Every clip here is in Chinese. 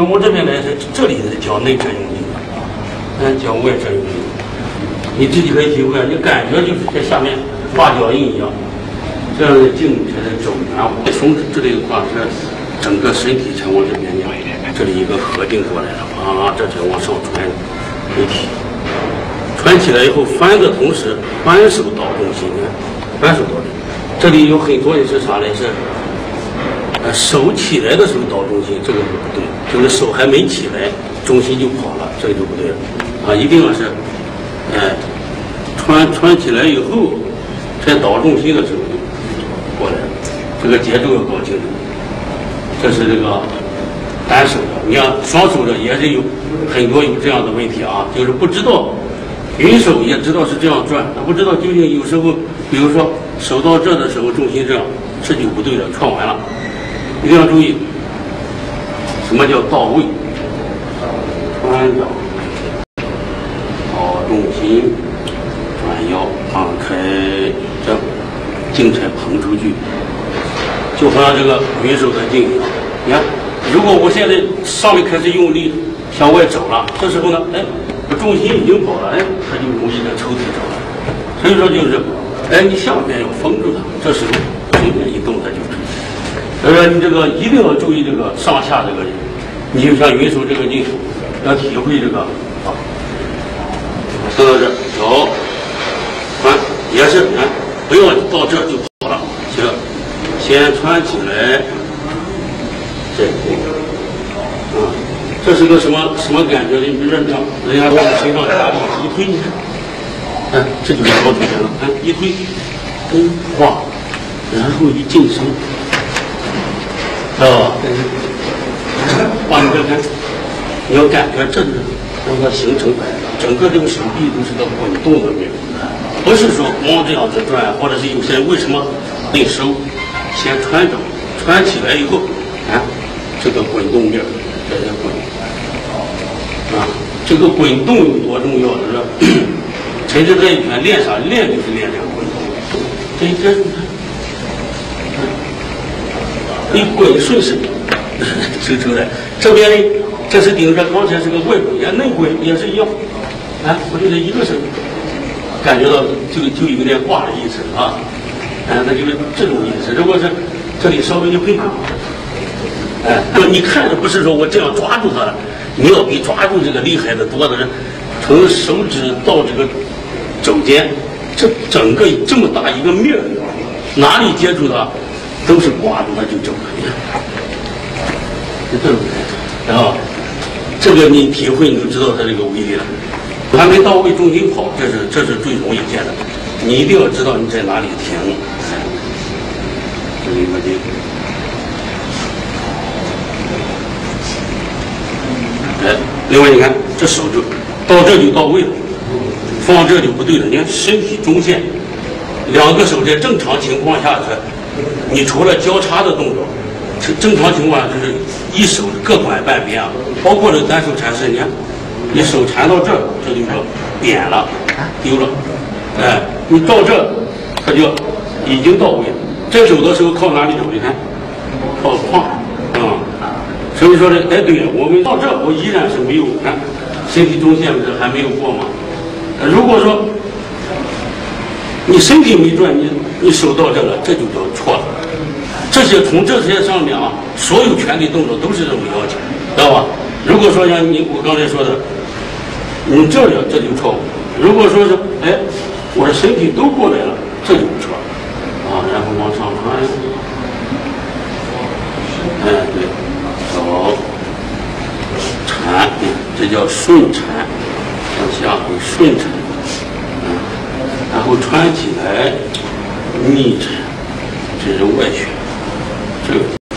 为我这边呢是这里是叫内侧用力，叫外侧用力。你自己可以体会啊，你感觉就是在下面画脚印一样，这样的劲才是走圆弧。从这里的话是整个身体才往这边压，这里一个合定过来了啊，这才往上传回体。传起来以后翻的同时，反手导重心，反手导重心。这里有很多人是啥呢？是手起来的时候导重心，这个就不对，就是手还没起来，重心就跑了，这个就不对了啊！一定要是，穿起来以后，才导重心的时候就过来了，这个节奏要搞清楚。这是这个单手的，你看双手的也是有很多有这样的问题啊，就是不知道云手也知道是这样转，他不知道究竟有时候，比如说手到这的时候重心这样，这就不对了，串完了。一定要注意，什么叫到位？穿掌，导重心，转腰，放开，这劲才膨出去，就好像这个云手的劲一样。你看，如果我现在上面开始用力向外走了，这时候呢，重心已经跑了，它就容易在抽屉走了。所以说就是，你下边要封住它，这时候随便一动它就出去。所以说你这个一定要注意这个上下这个，你就像云手这个劲，要体会这个啊。说到这走，穿也是，不要到这就跑了，行，先穿起来，再推，这是个什么感觉呢？你比如说这样，人家往身上压力一推，你看，这就是好腿了，一推，画，然后一进身。知道吧？往你这看，你要感觉这个让它形成整个这个手臂都是个滚动的面，不是说光这样子转，或者是有些人为什么得收，先穿着，穿起来以后，这个滚动面在这滚，这个滚动有多重要的是，陈志在以前练啥？练就是练这个滚动，这你滚顺势收出来，这边呢，这是顶着，刚才是个外滚，内滚也是一样，我就这一个手，感觉到就有点挂的意思啊，那就是这种意思。如果是这里稍微一配合，你看着不是说我这样抓住它了，你要比抓住这个厉害的多的人，从手指到这个肘尖，这整个这么大一个面，哪里接触它？都是挂住它就走了，是这种感觉，然后这个你体会你就知道它这个威力了。还没到位重心跑，这是最容易见的，你一定要知道你在哪里停。这里个劲，另外你看这手就到这就到位了，放这就不对了。你看身体中线，两个手在正常情况下是。你除了交叉的动作，正常情况就是一手各管半边啊，包括这单手缠式，你看，你手缠到这儿，这就叫扁了，丢了，你到这，它就已经到位了。这走的时候靠哪里走？你看，靠胯，所以说呢，对，我们到这我依然是没有看，身体中线不是还没有过吗？如果说你身体没转，你手到这了，这就叫错了。从这些上面啊，所有拳腿动作都是这种要求，知道吧？如果说像我刚才说的，你这样这就错误。如果说是我的身体都过来了，这就不错啊。然后往上穿，对，走，缠，这叫顺缠，向下会顺缠。然后穿起来逆缠，这是外旋，这个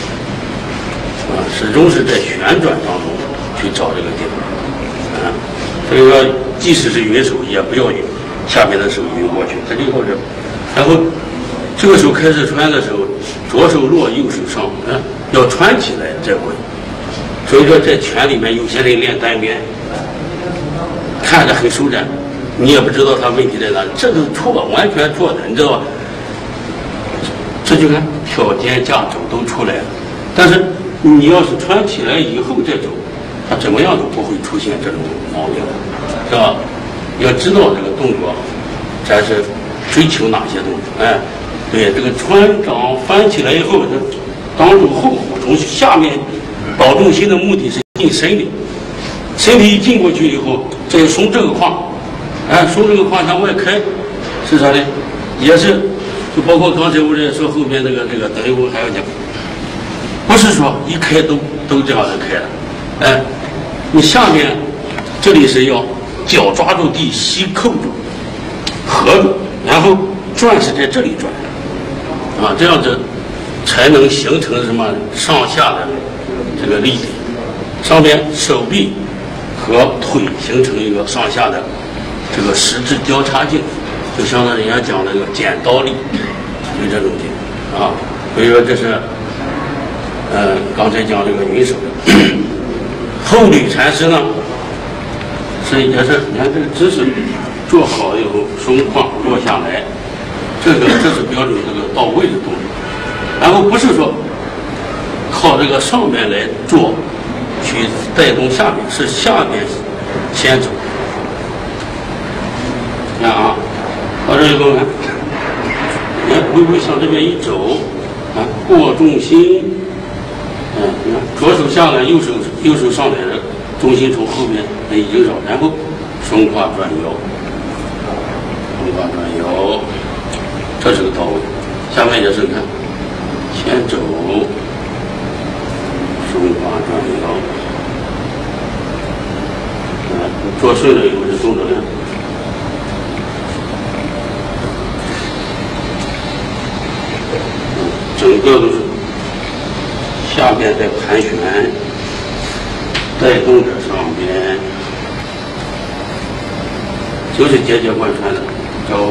始终是在旋转当中去找这个地方，所以说即使是云手也不要下面的手晕过去，它就到这，然后这个手开始穿的时候，左手落右手上，要穿起来再滚。所以说在拳里面有些人练单边，看着很舒展。你也不知道他问题在哪里，这是错，完全错的，你知道吧？这就看挑肩架肘都出来了，但是你要是穿起来以后再走， 他怎么样都不会出现这种毛病，是吧？要知道这个动作，咱是追求哪些动作？哎，对，这个船长翻起来以后，这当中后部从下面导重心的目的是进身体，身体一进过去以后，再松这个胯，哎，松这个胯向外开，是啥呢？也是，就包括刚才我在说后边这个等一会儿还要讲，不是说一开都这样的开的，哎，你下面这里是要脚抓住地，膝扣住，合住，然后转是在这里转，啊，这样子才能形成什么上下的这个力点，上边手臂和腿形成一个上下的这个十字交叉劲，就相当于人家讲那个剪刀力，就这种劲啊。所以说这是刚才讲这个云手的后捋禅师呢，也是你看这个姿势做好以后松胯落下来，这是标准这个到位的动作。然后不是说靠这个上面来做去带动下面，是下面先走。看啊，到这以后呢，微微向这边一走，啊，过重心，你看左手下来，右手上来的重心从后边来萦绕，然后松胯转腰，松胯转腰，这是个到位。下面也是看，先走，松胯转腰，做顺了以后就动着来。整个都是下边在盘旋，带动着上边，就是节节贯穿的走。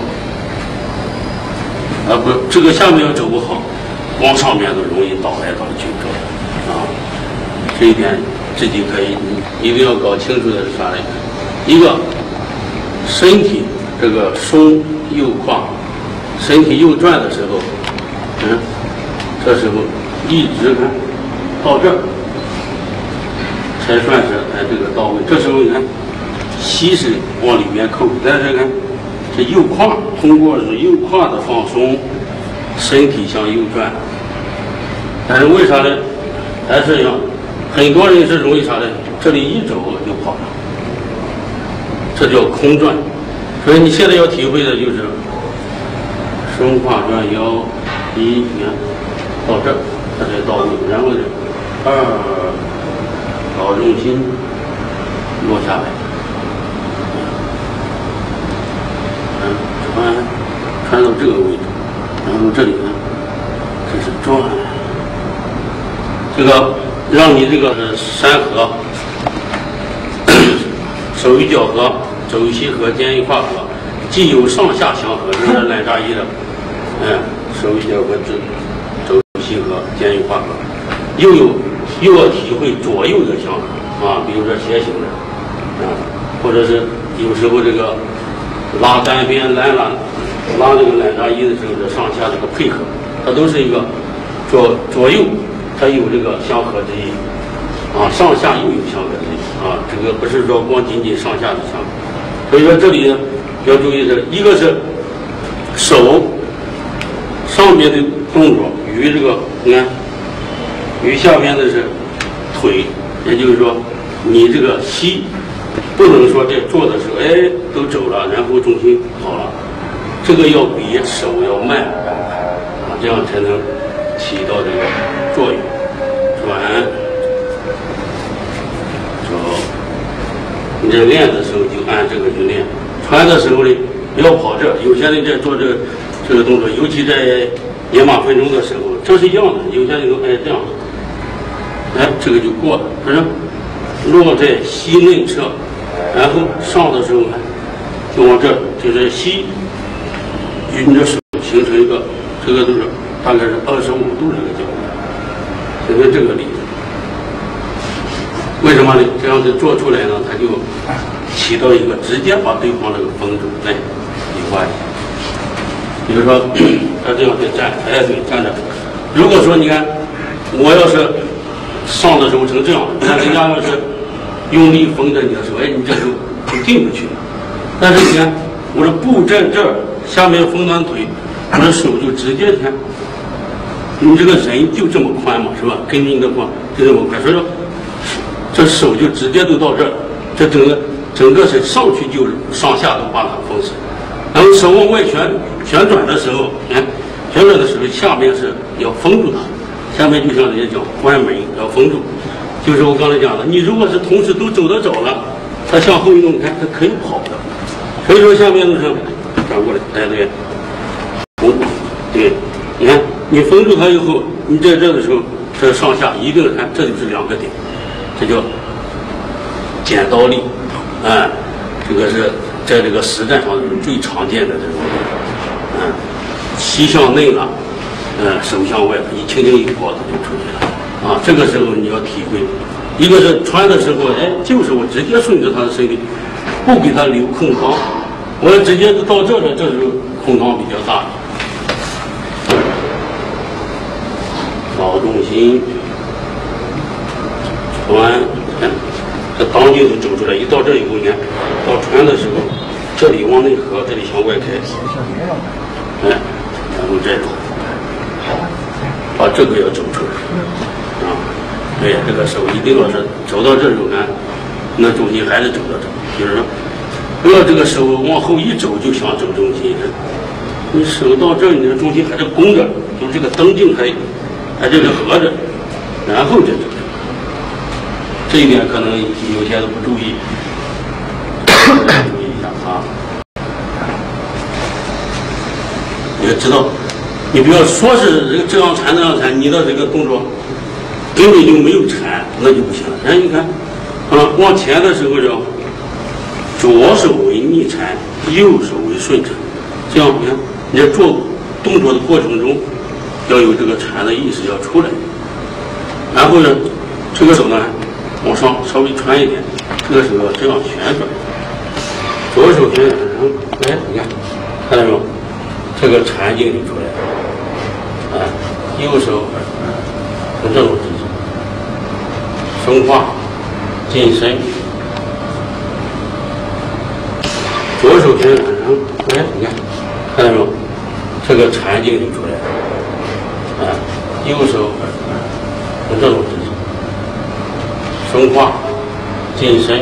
不，这个下面要走不好，光上面都容易倒来倒去走啊。这一点自己可以一定要搞清楚的是啥呢？一个身体这个松右胯，身体右转的时候。这时候一直看到这儿，才算是这个到位。这时候你看，膝是往里面扣，但是看这右胯通过右胯的放松，身体向右转。但是为啥呢？还是要很多人是容易啥呢？这里一走就跑了，这叫空转。所以你现在要体会的就是松胯转腰。你看到这儿，它才到位，然后呢，导重心落下来，穿到这个位置，然后这里呢，这是转，这个让你这个三合，手与脚合，肘膝合，肩与胯合，既有上下相合，这是懒扎衣的，手与脚和肘膝合，肩与胯合，又要体会左右的相合啊，比如说斜行的或者是有时候这个拉单边拉这个懒扎衣的时候，这上下这个配合，它都是一个左右，它有这个相合之意啊，上下又有相合之意啊，这个不是说光仅仅上下的相合，所以说这里呢要注意的，一个是手。上边的动作与这个你看，与下边的是腿，也就是说，你这个膝不能说在做的时候，都走了，然后重心好了，这个要比手要慢啊，这样才能起到这个作用。转走，你在练的时候就按这个去练，穿的时候呢不要跑这，有些人在做这个动作，尤其在野马分鬃的时候，这是一样的。有些人说，这样，这个就过了。可是落在膝内侧，然后上的时候呢，就往这，就是膝与你的手形成一个，这个都是大概是25度这个角度，形成这个力。为什么呢？这样子做出来呢，它就起到一个直接把对方这个封住，有关系。比如说，他这样去站，对，站着。如果说你看，我要是上的时候成这样，你看人家要是用力封着你的时候，哎，你这时候就进不去了。但是你看，我的布在这儿，下面封上腿，我的手就直接看，你这个人就这么宽嘛，是吧？根据你的宽就这么宽，所以说这手就直接都到这儿，这整个是上去就上下都把它封死。然后手往外旋转的时候，旋转的时候下面是要封住它，下面就像人家讲关门要封住，就是我刚才讲的，你如果是同时都走得着了，它向后一动，你看它可以跑的。所以说下面就是转过来，哎对，对，你看你封住它以后，你在这的时候，这上下一定看，这就是2个点，这叫剪刀力，这个是在这个实战上是最常见的这种，膝向内了，手向外了，一轻轻一抱它就出去了，这个时候你要体会，一个是穿的时候，就是我直接顺着他的身体，不给他留空档，我要直接到这了，这时候空档比较大，找重心，穿。这当劲就走出来，一到这以后，你看到穿的时候，这里往内合，这里向外开，然后再把这个要走出来，对，这个手一定要是走到这时候呢，那重心还是走到这，就是说，不要这个手往后一走就想走重心，你手到这儿，你的重心还是弓着，就是这个蹬劲还这个合着，然后再走。这一点可能有些都不注意，注意一下啊！你要知道，你不要说是这样缠那样缠，你的这个动作根本就没有缠，那就不行了。你看，往前的时候叫左手为逆缠，右手为顺缠，这样你看你在做动作的过程中要有这个缠的意识要出来，然后呢，这个手呢。往上稍微穿一点，这个时候这样旋转，左手旋转，然后你看到没有？这个缠劲就出来了，右手从这种姿势，松胯进身，左手旋转，然后你看到没有？这个缠劲就出来了，右手从这种姿势。松胯进身，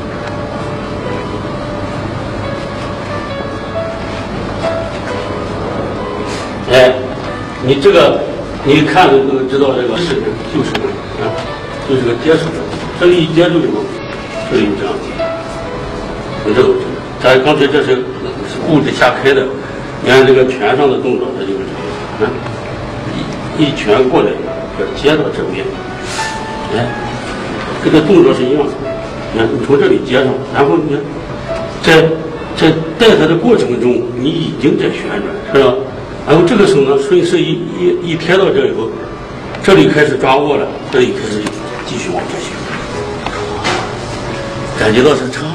你这个你看着都知道这个是就是就是个接触，这里一接触以后，这里这样子，从这个咱刚才这是物质下开的，你看这个拳上的动作，它就是这样，一拳过来要接到这边，这个动作是一样的，你从这里接上，然后你在带它的过程中，你已经在旋转，是吧？然后这个手呢，顺势一贴到这以后，这里开始抓握了，这里开始继续往这行，感觉到是差